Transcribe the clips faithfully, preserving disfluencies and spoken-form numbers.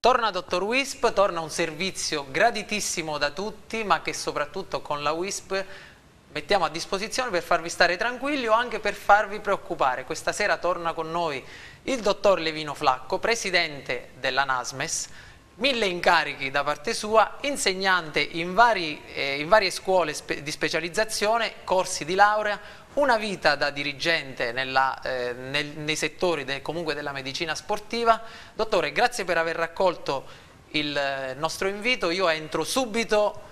Torna Dottor Wisp, torna un servizio graditissimo da tutti, ma che soprattutto con la Wisp mettiamo a disposizione per farvi stare tranquilli o anche per farvi preoccupare. Questa sera torna con noi il Dottor Levino Flacco, presidente della NASMES, mille incarichi da parte sua, insegnante in, vari, eh, in varie scuole spe di specializzazione, corsi di laurea, una vita da dirigente nella, eh, nel, nei settori de, comunque della medicina sportiva. Dottore, grazie per aver raccolto il eh, nostro invito. Io entro subito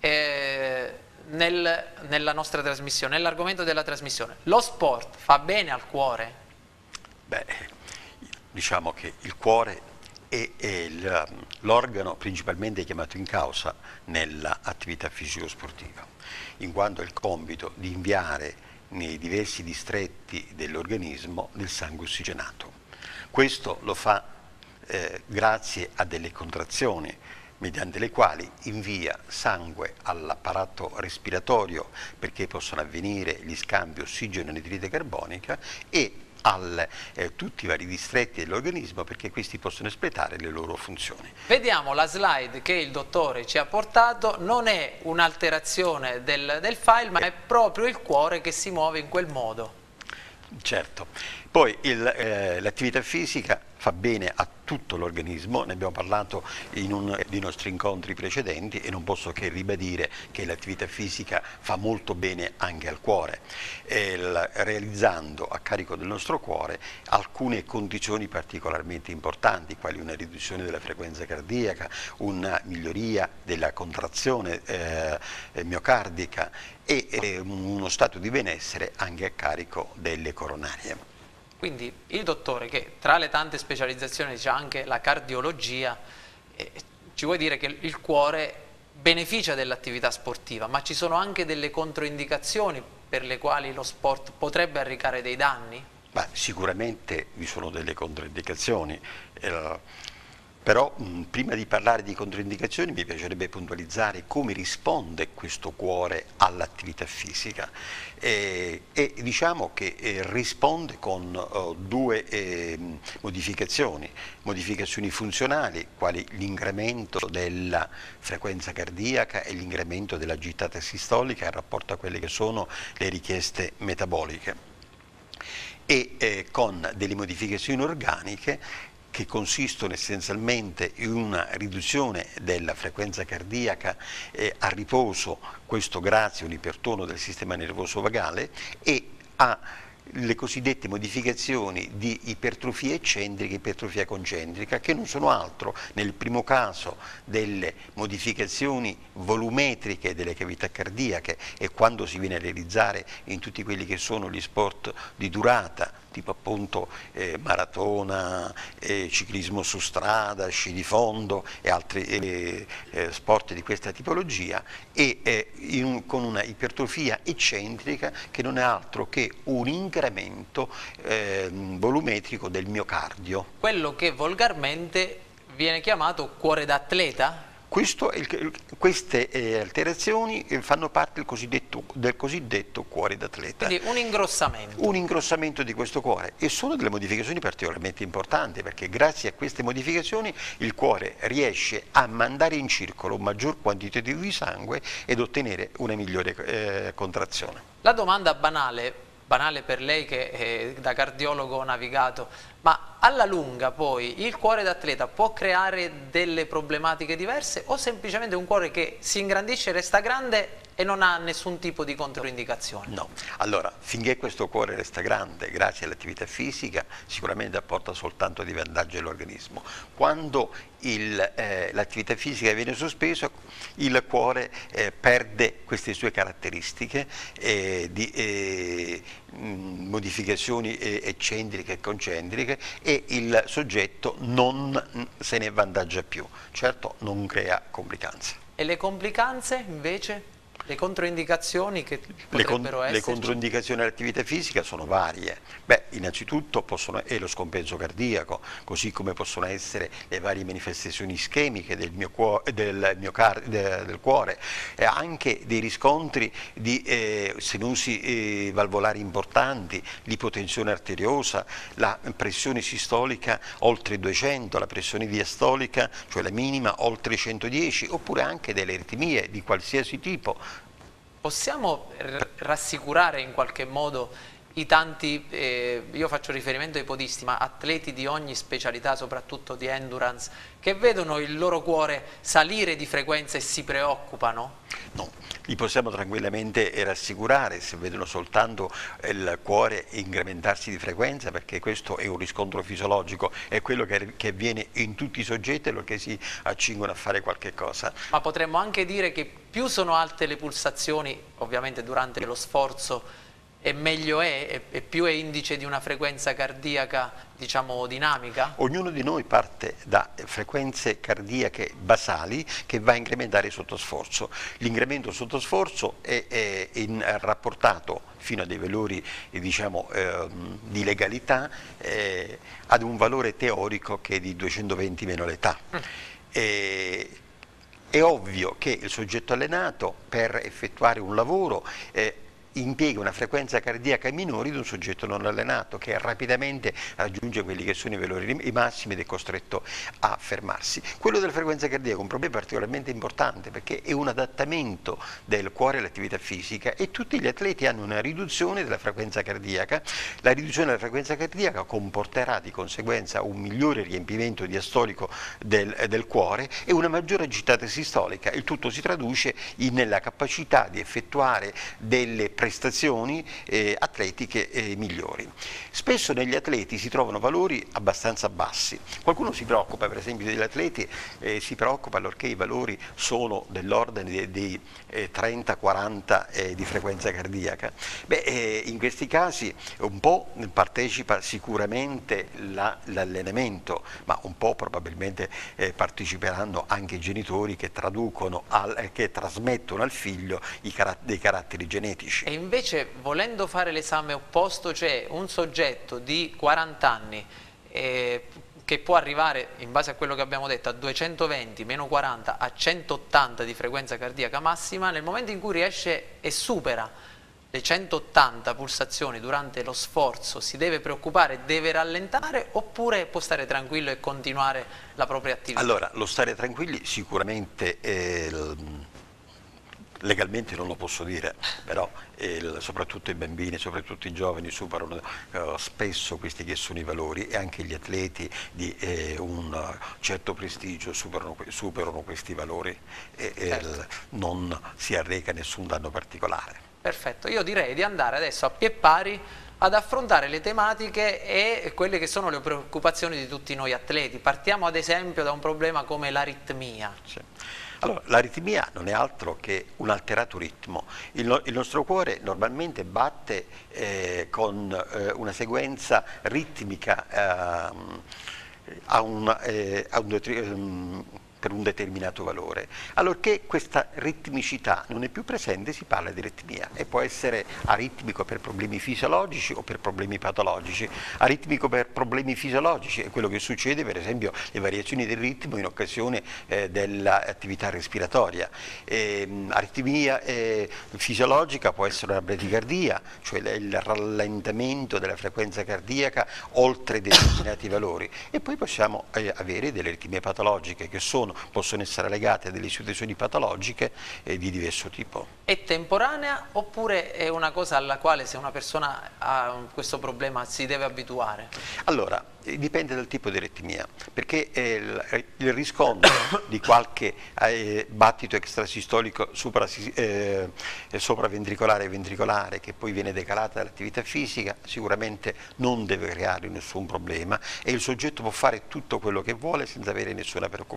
eh, nel, nella nostra trasmissione, nell'argomento della trasmissione. Lo sport fa bene al cuore? Beh, diciamo che il cuore è, è l'organo principalmente chiamato in causa nell'attività fisico-sportiva, in quanto ha il compito di inviare nei diversi distretti dell'organismo del sangue ossigenato. Questo lo fa eh, grazie a delle contrazioni mediante le quali invia sangue all'apparato respiratorio perché possono avvenire gli scambi ossigeno e anidride carbonica e a eh, tutti i vari distretti dell'organismo perché questi possono espletare le loro funzioni. Vediamo la slide che il dottore ci ha portato, non è un'alterazione del, del file, ma è proprio il cuore che si muove in quel modo. Certo, poi eh, l'attività fisica fa bene a tutto l'organismo, ne abbiamo parlato in uno dei nostri incontri precedenti e non posso che ribadire che l'attività fisica fa molto bene anche al cuore, eh, realizzando a carico del nostro cuore alcune condizioni particolarmente importanti, quali una riduzione della frequenza cardiaca, una miglioria della contrazione eh, miocardica e eh, uno stato di benessere anche a carico delle coronarie. Quindi il dottore, che tra le tante specializzazioni c'è anche la cardiologia, eh, ci vuoi dire che il cuore beneficia dell'attività sportiva, ma ci sono anche delle controindicazioni per le quali lo sport potrebbe arrecare dei danni? Beh, sicuramente vi sono delle controindicazioni, eh, però mh, prima di parlare di controindicazioni mi piacerebbe puntualizzare come risponde questo cuore all'attività fisica eh, e diciamo che eh, risponde con uh, due eh, modificazioni, modificazioni funzionali quali l'incremento della frequenza cardiaca e l'incremento della gittata sistolica in rapporto a quelle che sono le richieste metaboliche e eh, con delle modificazioni organiche che consistono essenzialmente in una riduzione della frequenza cardiaca eh, a riposo, questo grazie a un ipertono del sistema nervoso vagale, e a le cosiddette modificazioni di ipertrofia eccentrica e ipertrofia concentrica, che non sono altro, nel primo caso, delle modificazioni volumetriche delle cavità cardiache e quando si viene a realizzare in tutti quelli che sono gli sport di durata, tipo appunto eh, maratona, eh, ciclismo su strada, sci di fondo e altri eh, eh, sport di questa tipologia, e eh, in, con una ipertrofia eccentrica che non è altro che un incremento eh, volumetrico del miocardio. Quello che volgarmente viene chiamato cuore d'atleta? Questo è il, queste eh, alterazioni eh, fanno parte del cosiddetto, del cosiddetto cuore d'atleta. Quindi un ingrossamento. Un ingrossamento di questo cuore, e sono delle modificazioni particolarmente importanti perché grazie a queste modificazioni il cuore riesce a mandare in circolo un maggior quantitativo di sangue ed ottenere una migliore eh, contrazione. La domanda banale, banale per lei che è da cardiologo navigato, ma alla lunga poi il cuore d'atleta può creare delle problematiche diverse o semplicemente un cuore che si ingrandisce, resta grande e non ha nessun tipo di controindicazione? No, allora finché questo cuore resta grande grazie all'attività fisica sicuramente apporta soltanto dei vantaggi all'organismo. Quando eh, l'attività fisica viene sospesa il cuore eh, perde queste sue caratteristiche eh, di eh, modificazioni eh, eccentriche e concentriche e il soggetto non se ne vantaggia più, certo non crea complicanze. E le complicanze invece? Le controindicazioni che Le, con, potrebbero le esserci? controindicazioni all'attività fisica sono varie. Beh, innanzitutto possono, è lo scompenso cardiaco, così come possono essere le varie manifestazioni ischemiche del, mio cuore, del, miocar de, del cuore, e anche dei riscontri di eh, stenosi eh, valvolari importanti, l'ipotensione arteriosa, la pressione sistolica oltre duecento, la pressione diastolica, cioè la minima, oltre centodieci, oppure anche delle aritmie di qualsiasi tipo. Possiamo rassicurare in qualche modo i tanti, eh, io faccio riferimento ai podisti, ma atleti di ogni specialità, soprattutto di endurance, che vedono il loro cuore salire di frequenza e si preoccupano? No, li possiamo tranquillamente rassicurare se vedono soltanto il cuore incrementarsi di frequenza, perché questo è un riscontro fisiologico, è quello che, che avviene in tutti i soggetti che si accingono a fare qualche cosa. Ma potremmo anche dire che più sono alte le pulsazioni, ovviamente durante lo sforzo, e meglio è, e più è indice di una frequenza cardiaca, diciamo, dinamica? Ognuno di noi parte da frequenze cardiache basali che va a incrementare sotto sforzo. L'incremento sotto sforzo è, è in, rapportato fino a dei valori eh, diciamo, eh, di legalità eh, ad un valore teorico che è di duecentoventi meno l'età. Mm. E, è ovvio che il soggetto allenato per effettuare un lavoro eh, impiega una frequenza cardiaca minore di un soggetto non allenato, che rapidamente raggiunge quelli che sono i valori massimi ed è costretto a fermarsi. Quello della frequenza cardiaca è un problema particolarmente importante, perché è un adattamento del cuore all'attività fisica e tutti gli atleti hanno una riduzione della frequenza cardiaca. La riduzione della frequenza cardiaca comporterà di conseguenza un migliore riempimento diastolico del, del cuore e una maggiore agitata sistolica. Il tutto si traduce in, nella capacità di effettuare delle prestazioni eh, atletiche eh, migliori. Spesso negli atleti si trovano valori abbastanza bassi. Qualcuno si preoccupa, per esempio, degli atleti, eh, si preoccupa allorché i valori sono dell'ordine dei, dei eh, trenta quaranta eh, di frequenza cardiaca. Beh, eh, in questi casi un po' partecipa sicuramente l'allenamento, ma un po' probabilmente eh, parteciperanno anche i genitori che traducono, al, eh, che trasmettono al figlio i carat dei caratteri genetici. E invece, volendo fare l'esame opposto, c'è un soggetto di quaranta anni eh, che può arrivare, in base a quello che abbiamo detto, a duecentoventi meno quaranta a centottanta di frequenza cardiaca massima. Nel momento in cui riesce e supera le centottanta pulsazioni durante lo sforzo, si deve preoccupare, deve rallentare, oppure può stare tranquillo e continuare la propria attività? Allora, lo stare tranquilli sicuramente è legalmente non lo posso dire, però eh, soprattutto i bambini, soprattutto i giovani superano eh, spesso questi che sono i valori, e anche gli atleti di eh, un certo prestigio superano, superano questi valori e certo. eh, non si arreca nessun danno particolare. Perfetto, io direi di andare adesso a piè pari ad affrontare le tematiche e quelle che sono le preoccupazioni di tutti noi atleti. Partiamo ad esempio da un problema come l'aritmia. Sì. Allora, l'aritmia non è altro che un alterato ritmo. Il, no il nostro cuore normalmente batte eh, con eh, una sequenza ritmica eh, a un, eh, a un, um, per un determinato valore. Allorché questa ritmicità non è più presente, si parla di aritmia, e può essere aritmico per problemi fisiologici o per problemi patologici. Aritmico per problemi fisiologici è quello che succede, per esempio, le variazioni del ritmo in occasione eh, dell'attività respiratoria. E, aritmia eh, fisiologica può essere una bradicardia, cioè il rallentamento della frequenza cardiaca oltre determinati valori, e poi possiamo eh, avere delle aritmie patologiche che sono possono essere legate a delle situazioni patologiche eh, di diverso tipo. È temporanea oppure è una cosa alla quale, se una persona ha questo problema, si deve abituare? Allora, eh, dipende dal tipo di aritmia, perché eh, il, il riscontro di qualche eh, battito extrasistolico supra, eh, sopraventricolare e ventricolare che poi viene decalata dall'attività fisica sicuramente non deve creare nessun problema, e il soggetto può fare tutto quello che vuole senza avere nessuna preoccupazione.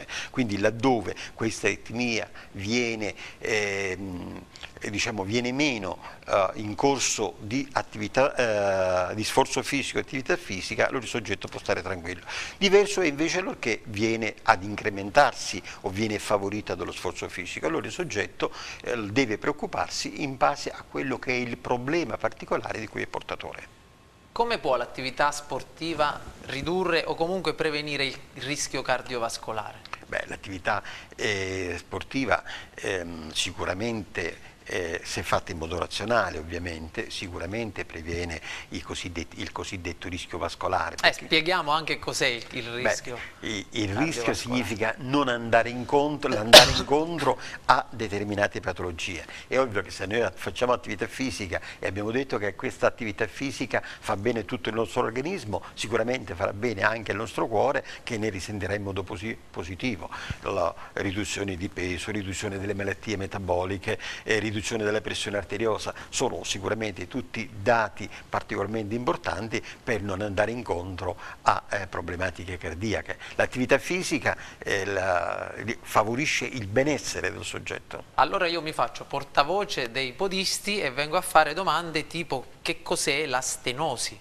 circolazione. Quindi laddove questa aritmia viene, eh, diciamo, viene meno eh, in corso di, attività, eh, di sforzo fisico e attività fisica, allora il soggetto può stare tranquillo. Diverso è invece allorché viene ad incrementarsi o viene favorita dallo sforzo fisico, allora il soggetto eh, deve preoccuparsi in base a quello che è il problema particolare di cui è portatore. Come può l'attività sportiva ridurre o comunque prevenire il rischio cardiovascolare? Beh, l'attività eh, sportiva ehm, sicuramente, eh, se fatta in modo razionale ovviamente, sicuramente previene i cosiddetti, il cosiddetto rischio vascolare. Eh, spieghiamo anche cos'è il, il rischio. Beh, il, il rischio significa non andare incontro, andare incontro a determinate patologie. È ovvio che se noi facciamo attività fisica e abbiamo detto che questa attività fisica fa bene tutto il nostro organismo, sicuramente farà bene anche il nostro cuore, che ne risentirà in modo posi positivo. La riduzione di peso, riduzione delle malattie metaboliche, eh, riduzione della pressione arteriosa sono sicuramente tutti dati particolarmente importanti per non andare incontro a eh, problematiche cardiache. L'attività fisica eh, la, favorisce il benessere del soggetto. Allora io mi faccio portavoce dei podisti e vengo a fare domande tipo: che cos'è la stenosi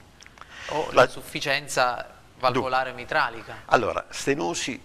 o l'insufficienza valvolare mitralica? Allora, stenosi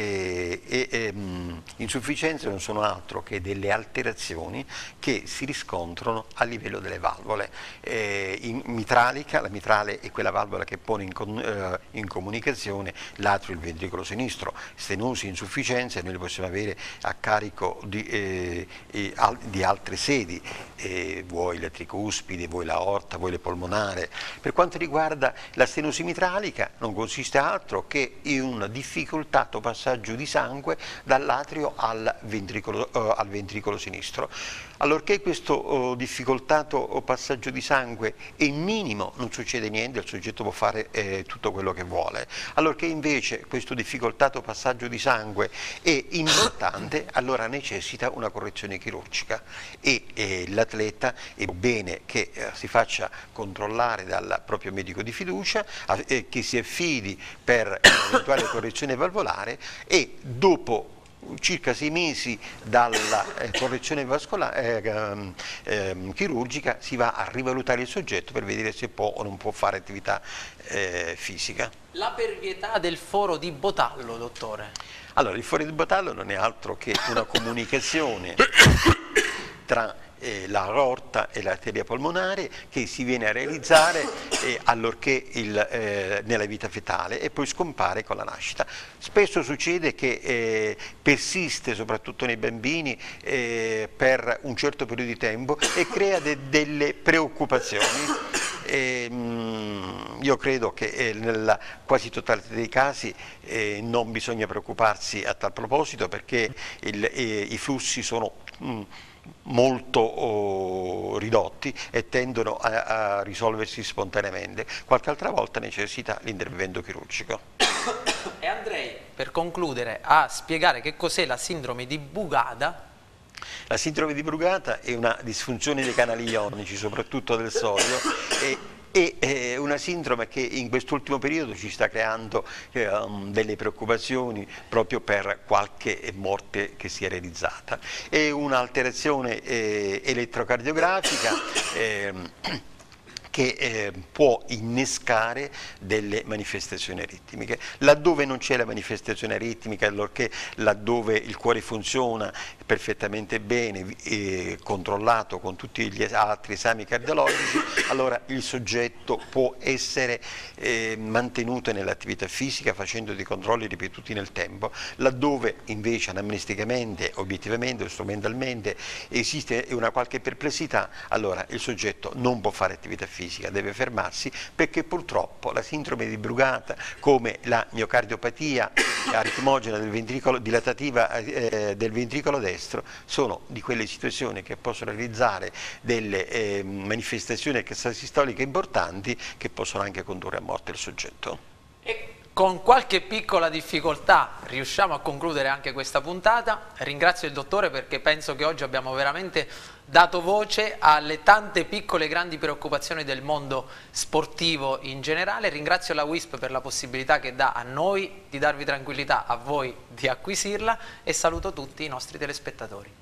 e, e, e mh, insufficienze non sono altro che delle alterazioni che si riscontrano a livello delle valvole. Eh, in mitralica, la mitrale è quella valvola che pone in, con, eh, in comunicazione l'atrio e il ventricolo sinistro. Stenosi e insufficienze noi le possiamo avere a carico di, eh, eh, al, di altre sedi, eh, vuoi la tricuspide, vuoi l'aorta, vuoi le polmonare. Per quanto riguarda la stenosi mitralica, non consiste altro che in un difficoltato passaggio di sangue dall'atrio al ventricolo, uh, al ventricolo sinistro. Allorché questo uh, difficoltato passaggio di sangue è minimo, non succede niente, il soggetto può fare eh, tutto quello che vuole. Allorché invece questo difficoltato passaggio di sangue è importante, allora necessita una correzione chirurgica e eh, l'atleta è bene che eh, si faccia controllare dal proprio medico di fiducia, eh, che si affidi per un'eventuale correzione valvolare e dopo circa sei mesi dalla eh, correzione vascolare, eh, eh, chirurgica si va a rivalutare il soggetto per vedere se può o non può fare attività eh, fisica. La pervietà del foro di Botallo, dottore? Allora, il foro di Botallo non è altro che una comunicazione tra Eh, l'aorta e l'arteria polmonare che si viene a realizzare eh, allorché il, eh, nella vita fetale e poi scompare con la nascita. Spesso succede che eh, persiste soprattutto nei bambini eh, per un certo periodo di tempo e crea de delle preoccupazioni. E, mh, io credo che eh, nella quasi totalità dei casi eh, non bisogna preoccuparsi a tal proposito, perché il, eh, i flussi sono mh, molto oh, ridotti e tendono a, a risolversi spontaneamente. Qualche altra volta necessita l'intervento chirurgico. E andrei, per concludere, a spiegare che cos'è la sindrome di Brugada. La sindrome di Brugada è una disfunzione dei canali ionici, soprattutto del sodio, e è eh, una sindrome che in quest'ultimo periodo ci sta creando eh, um, delle preoccupazioni proprio per qualche morte che si è realizzata. È un'alterazione eh, elettrocardiografica eh, che eh, può innescare delle manifestazioni aritmiche. Laddove non c'è la manifestazione aritmica, allorché laddove il cuore funziona perfettamente bene, eh, controllato con tutti gli altri esami cardiologici, allora il soggetto può essere eh, mantenuto nell'attività fisica facendo dei controlli ripetuti nel tempo. Laddove invece anamnesticamente, obiettivamente o strumentalmente esiste una qualche perplessità, allora il soggetto non può fare attività fisica, deve fermarsi, perché purtroppo la sindrome di Brugada, come la miocardiopatia aritmogena del ventricolo, dilatativa eh, del ventricolo destro, sono di quelle situazioni che possono realizzare delle eh, manifestazioni sistoliche importanti che possono anche condurre a morte il soggetto. E con qualche piccola difficoltà riusciamo a concludere anche questa puntata. Ringrazio il dottore perché penso che oggi abbiamo veramente dato voce alle tante piccole e grandi preoccupazioni del mondo sportivo in generale. Ringrazio la WISP per la possibilità che dà a noi di darvi tranquillità, a voi di acquisirla, e saluto tutti i nostri telespettatori.